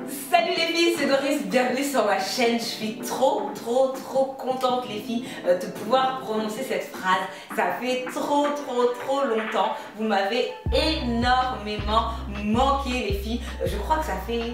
Salut les filles, c'est Doris, bienvenue sur ma chaîne. Je suis trop contente les filles de pouvoir prononcer cette phrase. Ça fait trop longtemps. Vous m'avez énormément manqué les filles. Je crois que ça fait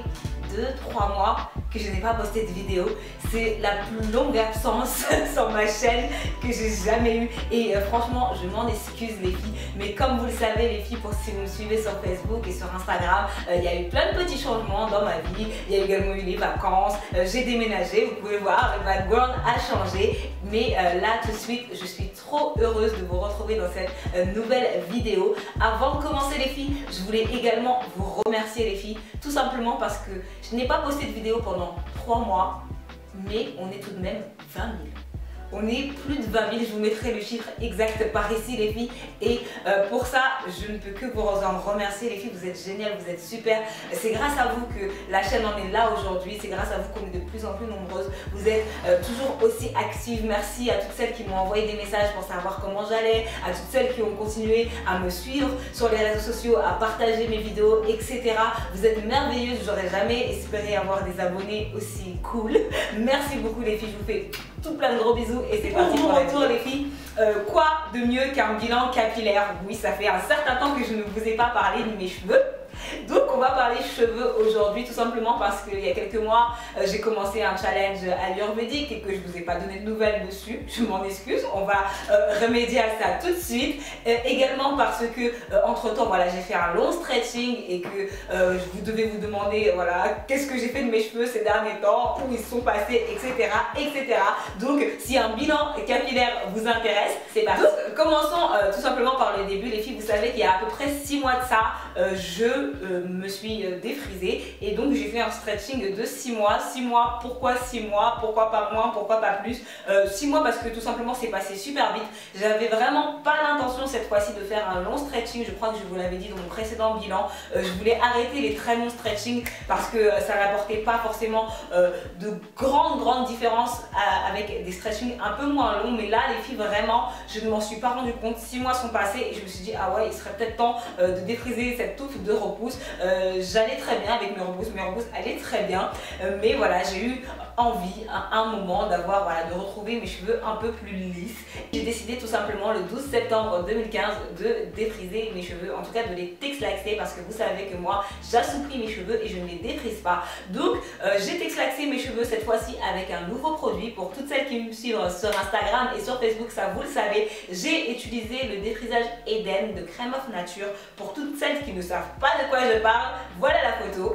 2-3 mois que je n'ai pas posté de vidéo. C'est la plus longue absence sur ma chaîne que j'ai jamais eue et franchement je m'en excuse les filles, mais comme vous le savez les filles, pour si vous me suivez sur Facebook et sur Instagram, il y a eu plein de petits changements dans ma vie. Il y a également eu les vacances, j'ai déménagé, vous pouvez voir, le background a changé, mais là tout de suite je suis trop heureuse de vous retrouver dans cette nouvelle vidéo. Avant de commencer les filles, je voulais également vous remercier les filles, tout simplement parce que je n'ai pas posté de vidéo pendant 3 mois, mais on est tout de même 20 000. On est plus de 20 000, je vous mettrai le chiffre exact par ici les filles. Et pour ça, je ne peux que vous en remercier les filles, vous êtes géniales, vous êtes super. C'est grâce à vous que la chaîne en est là aujourd'hui, c'est grâce à vous qu'on est de plus en plus nombreuses. Vous êtes toujours aussi actives, merci à toutes celles qui m'ont envoyé des messages pour savoir comment j'allais, à toutes celles qui ont continué à me suivre sur les réseaux sociaux, à partager mes vidéos, etc. Vous êtes merveilleuses, j'aurais jamais espéré avoir des abonnés aussi cool. Merci beaucoup les filles, je vous fais tout plein de gros bisous. Et c'est parti pour le tour les filles. Quoi de mieux qu'un bilan capillaire? Oui, ça fait un certain temps que je ne vous ai pas parlé de mes cheveux. Donc on va parler cheveux aujourd'hui, tout simplement parce qu'il y a quelques mois j'ai commencé un challenge ayurvédique et que je ne vous ai pas donné de nouvelles dessus. Je m'en excuse, on va remédier à ça tout de suite. Également parce que entre temps voilà, j'ai fait un long stretching et que vous devez vous demander voilà, qu'est-ce que j'ai fait de mes cheveux ces derniers temps, où ils sont passés, etc. Donc si un bilan capillaire vous intéresse, c'est parti. Donc, commençons tout simplement par le début les filles. Vous savez qu'il y a à peu près 6 mois de ça, je me suis défrisée et donc j'ai fait un stretching de 6 mois. 6 mois, pourquoi 6 mois? Pourquoi pas moins? Pourquoi pas plus? 6 mois parce que tout simplement c'est passé super vite. J'avais vraiment pas l'intention cette fois-ci de faire un long stretching, je crois que je vous l'avais dit dans mon précédent bilan. Je voulais arrêter les très longs stretching parce que ça n'apportait pas forcément de grandes différences avec des stretching un peu moins longs, mais là les filles vraiment je ne m'en suis pas rendu compte. 6 mois sont passés et je me suis dit ah ouais, il serait peut-être temps de défriser cette touffe de repousse. J'allais très bien avec mes repousses allaient très bien, mais voilà, j'ai eu envie à un moment d'avoir voilà, de retrouver mes cheveux un peu plus lisses. J'ai décidé tout simplement le 12 septembre 2015 de défriser mes cheveux, en tout cas de les texlaxer, parce que vous savez que moi j'assouplis mes cheveux et je ne les défrise pas. Donc j'ai texlaxé mes cheveux cette fois-ci avec un nouveau produit. Pour toutes celles qui me suivent sur Instagram et sur Facebook, ça vous le savez, j'ai utilisé le défrisage Eden de Crème of Nature. Pour toutes celles qui ne savent pas de quoi je parle, voilà la photo.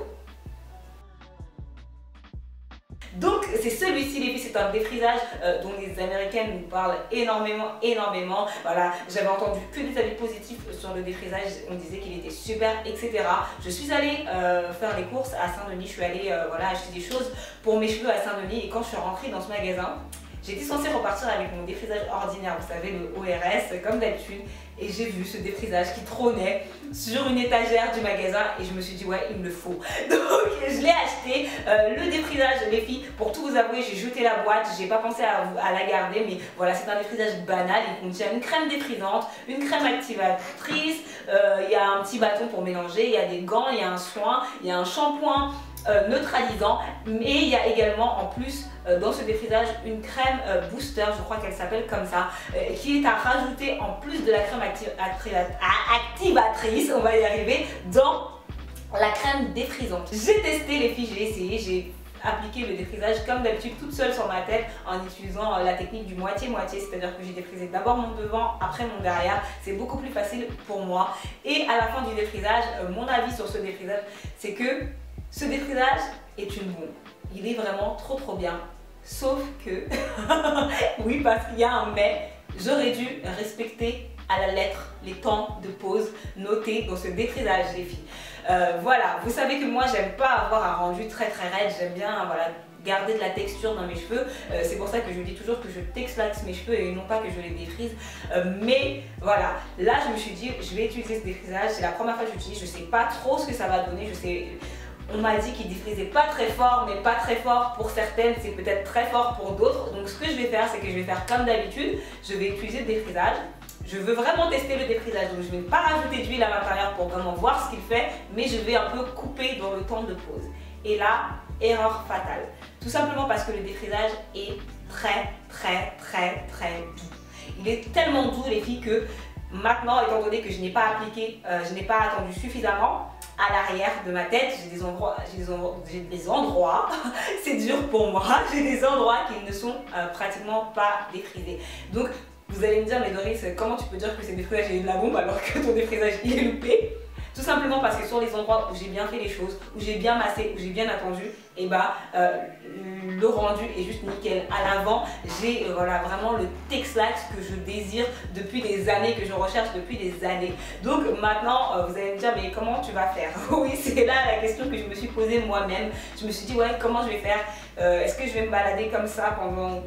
Donc c'est celui-ci les filles, c'est un défrisage dont les américaines nous parlent énormément. Voilà, j'avais entendu que des avis positifs sur le défrisage, on disait qu'il était super, etc. Je suis allée faire les courses à Saint-Denis, je suis allée voilà, acheter des choses pour mes cheveux à Saint-Denis et quand je suis rentrée dans ce magasin, j'étais censée repartir avec mon défrisage ordinaire, vous savez, le ORS, comme d'habitude. Et j'ai vu ce défrisage qui trônait sur une étagère du magasin et je me suis dit ouais, il me le faut. Donc je l'ai acheté, le défrisage les filles. Pour tout vous avouer, j'ai jeté la boîte, j'ai pas pensé à la garder, mais voilà, c'est un défrisage banal. Il contient une crème défrisante, une crème activatrice, il y a un petit bâton pour mélanger, il y a des gants, il y a un soin, il y a un shampoing neutralisant, mais il y a également en plus dans ce défrisage une crème booster, je crois qu'elle s'appelle comme ça, qui est à rajouter en plus de la crème activatrice, on va y arriver, dans la crème défrisante. J'ai testé les filles, j'ai essayé, j'ai appliqué le défrisage comme d'habitude toute seule sur ma tête en utilisant la technique du moitié-moitié, c'est-à-dire que j'ai défrisé d'abord mon devant, après mon derrière. C'est beaucoup plus facile pour moi. Et à la fin du défrisage, mon avis sur ce défrisage, c'est que ce défrisage est une bombe. Il est vraiment trop bien. Sauf que, oui, parce qu'il y a un mais, j'aurais dû respecter à la lettre les temps de pause notés dans ce défrisage les filles. Voilà, vous savez que moi j'aime pas avoir un rendu très raide, j'aime bien voilà, garder de la texture dans mes cheveux. C'est pour ça que je dis toujours que je texlaxe mes cheveux et non pas que je les défrise. Mais voilà, là je me suis dit je vais utiliser ce défrisage, c'est la première fois que j'utilise, je sais pas trop ce que ça va donner, je sais. On m'a dit qu'il défrisait pas très fort, mais pas très fort pour certaines, c'est peut-être très fort pour d'autres. Donc ce que je vais faire, c'est que je vais faire comme d'habitude, je vais utiliser le défrisage, je veux vraiment tester le défrisage, donc je ne vais pas rajouter d'huile à l'intérieur pour vraiment voir ce qu'il fait, mais je vais un peu couper dans le temps de pause. Et là, erreur fatale. Tout simplement parce que le défrisage est très doux. Il est tellement doux les filles que maintenant, étant donné que je n'ai pas appliqué, je n'ai pas attendu suffisamment, à l'arrière de ma tête, j'ai des endroits, c'est dur pour moi, j'ai des endroits qui ne sont pratiquement pas défrisés. Donc, vous allez me dire, mais Doris, comment tu peux dire que c'est défrisage et de la bombe alors que ton défrisage il est loupé? Tout simplement parce que sur les endroits où j'ai bien fait les choses, où j'ai bien massé, où j'ai bien attendu, et bah le rendu est juste nickel. À l'avant, j'ai voilà, vraiment le Texlax que je désire depuis des années, que je recherche depuis des années. Donc maintenant, vous allez me dire, mais comment tu vas faire? Oui, c'est là la question que je me suis posée moi-même. Je me suis dit, ouais, comment je vais faire? Est-ce que je vais me balader comme ça pendant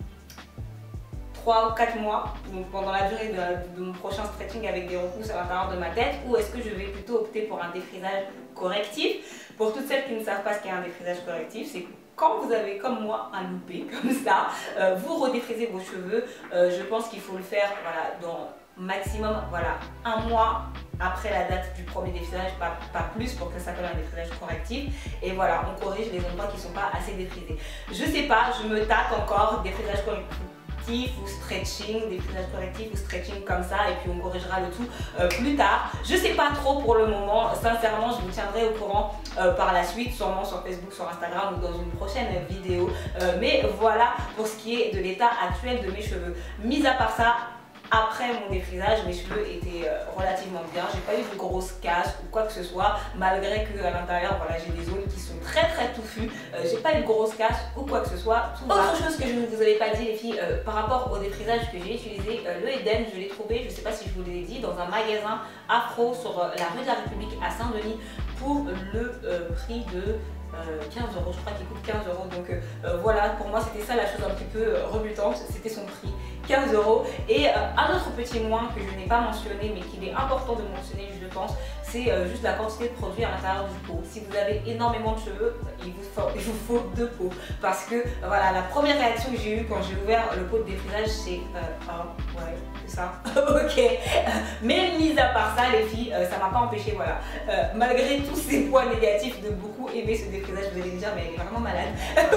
3 ou 4 mois, donc pendant la durée de mon prochain stretching avec des repousses à l'intérieur de ma tête, ou est-ce que je vais plutôt opter pour un défrisage correctif? Pour toutes celles qui ne savent pas ce qu'est un défrisage correctif, c'est que quand vous avez comme moi un loupé comme ça, vous redéfrisez vos cheveux. Je pense qu'il faut le faire voilà, dans maximum voilà, 1 mois après la date du premier défrisage, pas plus pour que ça s'appelle un défrisage correctif. Et voilà, on corrige les endroits qui ne sont pas assez défrisés. Je sais pas, je me tâte encore, défrisage correctif ou stretching, défrisage correctif ou stretching comme ça, et puis on corrigera le tout plus tard. Je sais pas trop pour le moment, sincèrement je vous tiendrai au courant par la suite, sûrement sur Facebook, sur Instagram ou dans une prochaine vidéo. Mais voilà pour ce qui est de l'état actuel de mes cheveux. Mis à part ça, après mon défrisage, mes cheveux étaient relativement bien. J'ai pas eu de grosses casses ou quoi que ce soit, malgré que à l'intérieur, voilà, j'ai des zones qui sont très touffues. J'ai pas eu de grosses casses ou quoi que ce soit. Autre chose que je ne vous avais pas dit les filles, par rapport au défrisage que j'ai utilisé, le Eden, je l'ai trouvé, je sais pas si je vous l'ai dit, dans un magasin afro sur la rue de la République à Saint-Denis pour le prix de 15 €, je crois qu'il coûte 15 €. Donc voilà, pour moi c'était ça la chose un petit peu rebutante, c'était son prix, 15 €. Et un autre petit moins que je n'ai pas mentionné mais qu'il est important de mentionner je pense, c'est juste la quantité de produit à l'intérieur du pot. Si vous avez énormément de cheveux, il vous faut 2 pots. Parce que voilà, la première réaction que j'ai eue quand j'ai ouvert le pot de défrisage, c'est ouais, c'est ça. Ok. Mais mis à part ça, les filles, ça m'a pas empêché, voilà. Malgré tous ces points négatifs de beaucoup aimer ce défrisage, vous allez me dire, mais elle est vraiment malade.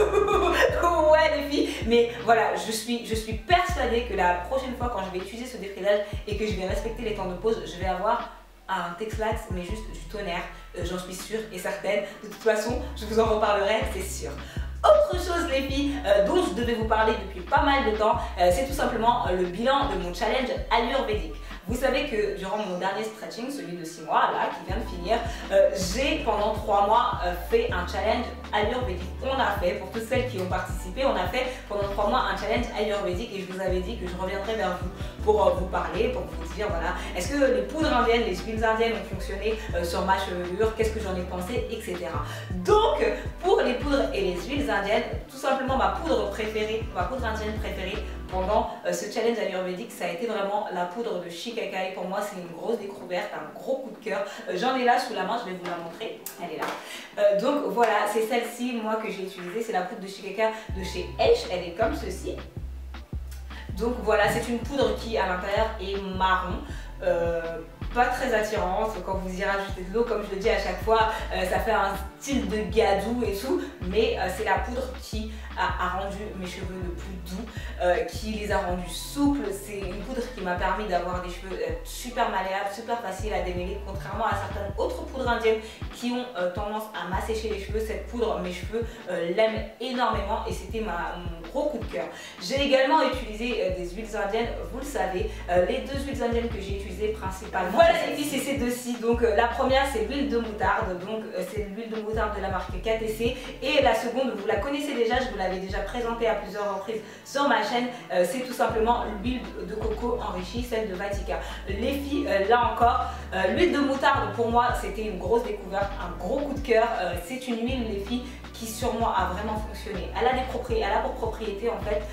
Ouais, les filles. Mais voilà, je suis persuadée que la prochaine fois, quand je vais utiliser ce défrisage et que je vais respecter les temps de pause, je vais avoir un Texlax, mais juste du tonnerre, j'en suis sûre et certaine. De toute façon, je vous en reparlerai, c'est sûr. Autre chose les filles dont je devais vous parler depuis pas mal de temps, c'est tout simplement le bilan de mon challenge ayurvédique. Vous savez que durant mon dernier stretching, celui de 6 mois, là, qui vient de finir, j'ai pendant 3 mois fait un challenge ayurvédique. On a fait, pour toutes celles qui ont participé, on a fait pendant 3 mois un challenge ayurvédique et je vous avais dit que je reviendrai vers vous pour vous parler, pour vous dire, voilà, est-ce que les poudres indiennes, les huiles indiennes ont fonctionné sur ma chevelure, qu'est-ce que j'en ai pensé, etc. Donc, pour les poudres et les huiles indiennes, tout simplement ma poudre indienne préférée pendant ce challenge ayurvédique, ça a été vraiment la poudre de Shikakai. Pour moi, c'est une grosse découverte, un gros coup de cœur. J'en ai là sous la main, je vais vous la montrer. Elle est là. Donc voilà, c'est celle-ci, moi, que j'ai utilisée. C'est la poudre de Shikakai de chez H. Elle est comme ceci. Donc voilà, c'est une poudre qui, à l'intérieur, est marron. Pas très attirante, quand vous y rajoutez de l'eau, comme je le dis à chaque fois, ça fait un style de gadou et tout, mais c'est la poudre qui a rendu mes cheveux le plus doux, qui les a rendus souples. C'est une poudre qui m'a permis d'avoir des cheveux super malléables, super faciles à démêler, contrairement à certaines autres poudres indiennes qui ont tendance à m'assécher les cheveux. Cette poudre, mes cheveux l'aiment énormément et c'était mon gros coup de cœur. J'ai également utilisé des huiles indiennes, vous le savez, les 2 huiles indiennes que j'ai utilisées principalement. Voilà les filles, c'est ces deux-ci. Donc la première c'est l'huile de moutarde, donc c'est l'huile de moutarde de la marque KTC, et la seconde vous la connaissez déjà, je vous l'avais déjà présentée à plusieurs reprises sur ma chaîne, c'est tout simplement l'huile de coco enrichie, celle de Vatica. Les filles, là encore, l'huile de moutarde pour moi c'était une grosse découverte, un gros coup de cœur. C'est une huile les filles qui sur moi a vraiment fonctionné. Elle a pour propriété en fait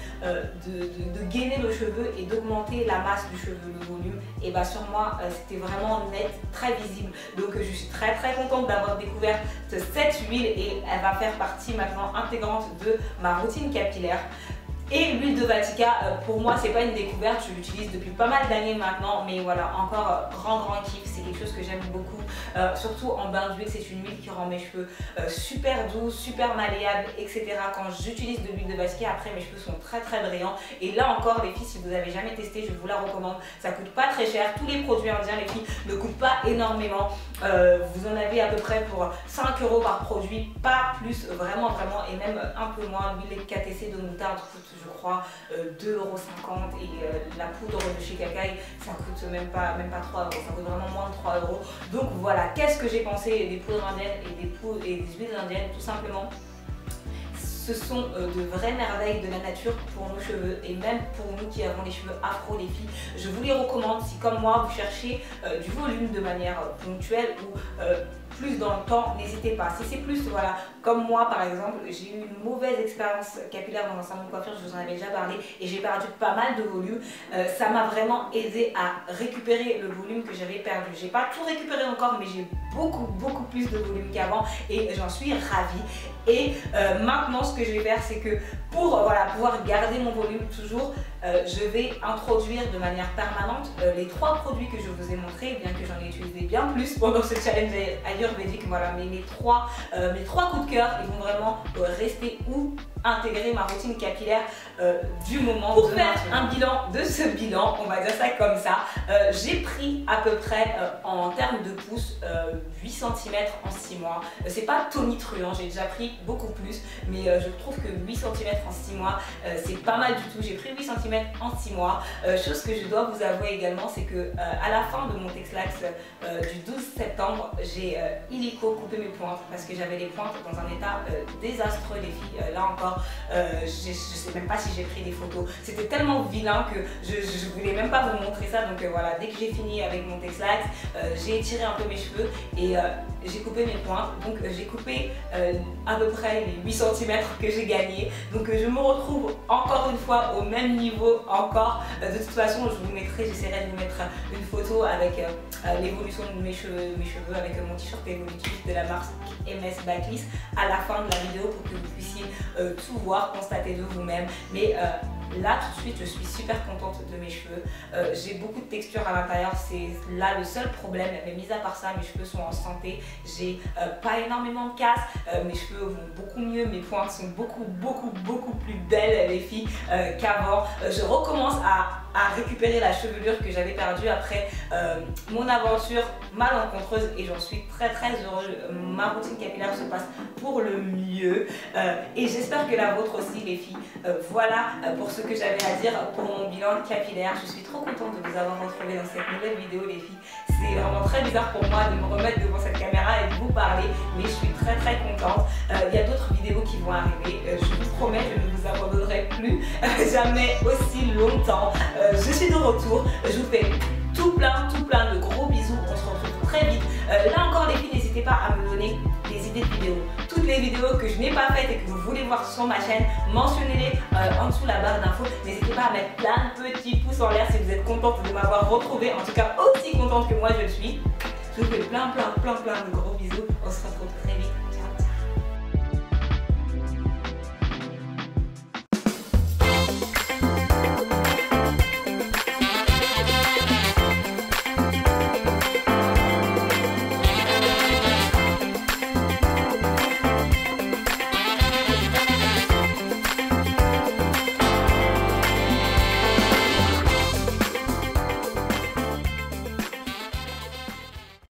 de gainer le cheveu et d'augmenter la masse du cheveu, le volume. Et bah sur moi c'était vraiment net, très visible. Donc je suis très contente d'avoir découvert cette huile et elle va faire partie maintenant intégrante de ma routine capillaire. Et l'huile de Vatica, pour moi c'est pas une découverte, je l'utilise depuis pas mal d'années maintenant, mais voilà, encore grand kiff, c'est quelque chose que j'aime beaucoup, surtout en bain d'huile. C'est une huile qui rend mes cheveux super doux, super malléables, etc. Quand j'utilise de l'huile de Vatica, après mes cheveux sont très brillants. Et là encore les filles, si vous n'avez jamais testé, je vous la recommande, ça coûte pas très cher, tous les produits indiens les filles ne coûtent pas énormément, vous en avez à peu près pour 5 € par produit, pas plus, vraiment, et même un peu moins. L'huile KTC de moutarde coûte je crois 2,50 € et la poudre de chez Kakaï ça coûte même pas 3 €, ça coûte vraiment moins de 3 €. Donc voilà, qu'est-ce que j'ai pensé des poudres indiennes et des huiles indiennes? Tout simplement, ce sont de vraies merveilles de la nature pour nos cheveux et même pour nous qui avons les cheveux afro les filles. Je vous les recommande si comme moi vous cherchez du volume de manière ponctuelle ou plus dans le temps, n'hésitez pas. Si c'est plus, voilà, comme moi par exemple, j'ai eu une mauvaise expérience capillaire dans un salon de coiffure, je vous en avais déjà parlé, et j'ai perdu pas mal de volume. Ça m'a vraiment aidé à récupérer le volume que j'avais perdu. J'ai pas tout récupéré encore, mais j'ai beaucoup plus de volume qu'avant et j'en suis ravie. Et maintenant ce que je vais faire, c'est que pour pouvoir garder mon volume toujours, je vais introduire de manière permanente les 3 produits que je vous ai montrés, bien que j'en ai utilisé bien plus pendant ce challenge ayurvédique. Voilà, mais mes trois coups de cœur, ils vont vraiment rester ou intégrer ma routine capillaire du moment. Pour faire un bilan de ce bilan, on va dire ça comme ça, j'ai pris à peu près en termes de pouces 8 cm en 6 mois. C'est pas tonitruant, j'ai déjà pris beaucoup plus, mais je trouve que 8 cm en 6 mois c'est pas mal du tout. J'ai pris 8 cm en 6 mois. Chose que je dois vous avouer également, c'est que à la fin de mon Texlax du 12 septembre, j'ai illico coupé mes pointes parce que j'avais les pointes dans un état désastreux les filles. Là encore, je sais même pas si j'ai pris des photos. C'était tellement vilain que je voulais même pas vous montrer ça. Donc voilà, dès que j'ai fini avec mon Texlax, j'ai étiré un peu mes cheveux et j'ai coupé mes pointes. Donc j'ai coupé à peu près les 8 cm que j'ai gagné. Donc je me retrouve encore une fois au même niveau encore. De toute façon, j'essaierai de vous mettre une photo avec l'évolution de mes cheveux avec mon t-shirt évolutif de la marque MS Backlist à la fin de la vidéo pour que vous puissiez tout voir, constater de vous-même. Mais là tout de suite je suis super contente de mes cheveux, j'ai beaucoup de texture à l'intérieur, c'est là le seul problème, mais mis à part ça mes cheveux sont en santé, j'ai pas énormément de casse, mes cheveux vont beaucoup mieux, mes pointes sont beaucoup plus belles les filles qu'avant. Je recommence à récupérer la chevelure que j'avais perdue après mon aventure malencontreuse et j'en suis très heureuse. Ma routine capillaire se passe pour le mieux et j'espère que la vôtre aussi les filles. Voilà pour ce que j'avais à dire pour mon bilan capillaire. Je suis trop contente de vous avoir retrouvé dans cette nouvelle vidéo les filles. C'est vraiment très bizarre pour moi de me remettre devant cette caméra et de vous parler, mais je suis très contente. Il y a d'autres vidéos qui vont arriver, je vous promets, je ne vous abandonnerai plus jamais aussi longtemps. Je suis de retour, je vous fais tout plein de gros bisous, on se retrouve très vite. Là encore les filles, n'hésitez pas à me donner des idées de vidéos. Toutes les vidéos que je n'ai pas faites et que vous voulez voir sur ma chaîne, mentionnez-les en dessous la barre d'infos. N'hésitez pas à mettre plein de petits pouces en l'air si vous êtes contente de m'avoir retrouvée, en tout cas aussi contente que moi je le suis. Je vous fais plein de gros bisous, on se retrouve très vite.